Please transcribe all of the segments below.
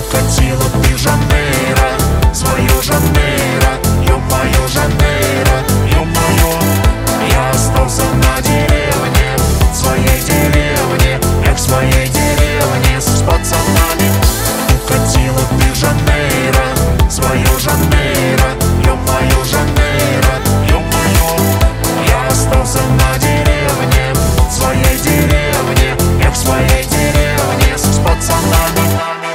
Укатила ты Жанейро, свою Жанейро, ё-моё, Жанейро, ё-моё. Я остался на деревне, в своей деревне, я к своей деревне с пацанами. Укатила ты Жанейро, свою Жанейро, ё-моё, Жанейро, ё-моё. Я остался на деревне, в своей деревне, я к своей деревне с пацанами.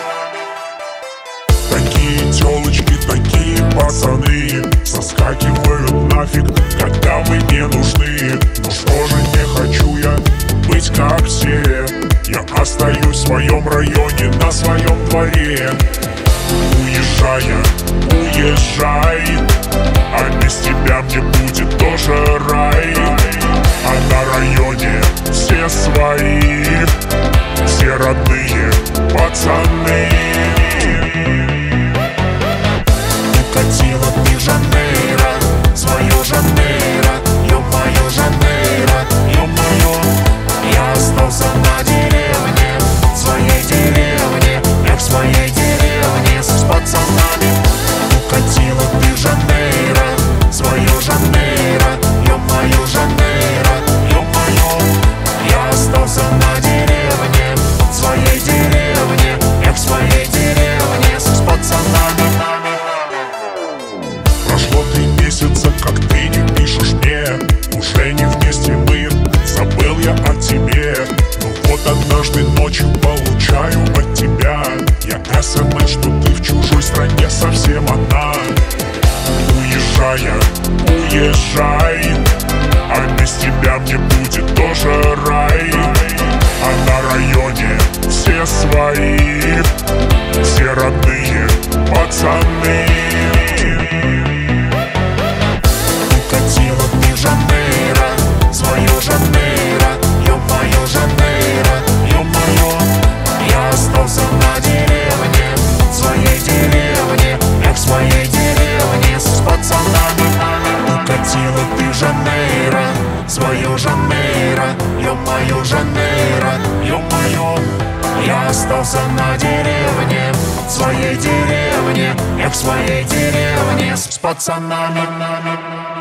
Такие тёлочки, такие пацаны соскакивают нафиг, когда вы не нужны. Ну что же, не хочу я быть как все. Я остаюсь в своем районе, на своем дворе. Уезжая, уезжай, а без тебя мне будет тоже рай. А на районе все свои, все родные пацаны. Укатила ты Жанейро, свою Жанейро, ё-моё, Жанейро, ё-моё. Я остался на деревне, в своей деревне, я к своей деревне с пацанами. Укатила ты Жанейро, свою Жанейро, ё-моё, Жанейро, ё-моё. Я остался на деревне, в своей деревне, я к своей деревне с пацанами. Прошло 3 месяца, как ты не пишешь мне. Уже не вместе мы, забыл я о тебе. Но вот однажды ночью получаю от тебя я СМС, что ты в чужой стране совсем одна. Уезжая, уезжай, а без тебя мне будет тоже рай. А на районе все свои, все родные пацаны. Укатила ты Жанейро, свою Жанейро, ё-моё, Жанейро, ё-моё. Я остался на деревне, в своей деревне, я к своей деревне с пацанами. Укатила ты Жанейро, свою Жанейро, ё-моё, Жанейро, ё-моё. Я остался на деревне, в своей деревне, я к своей деревне с пацанами.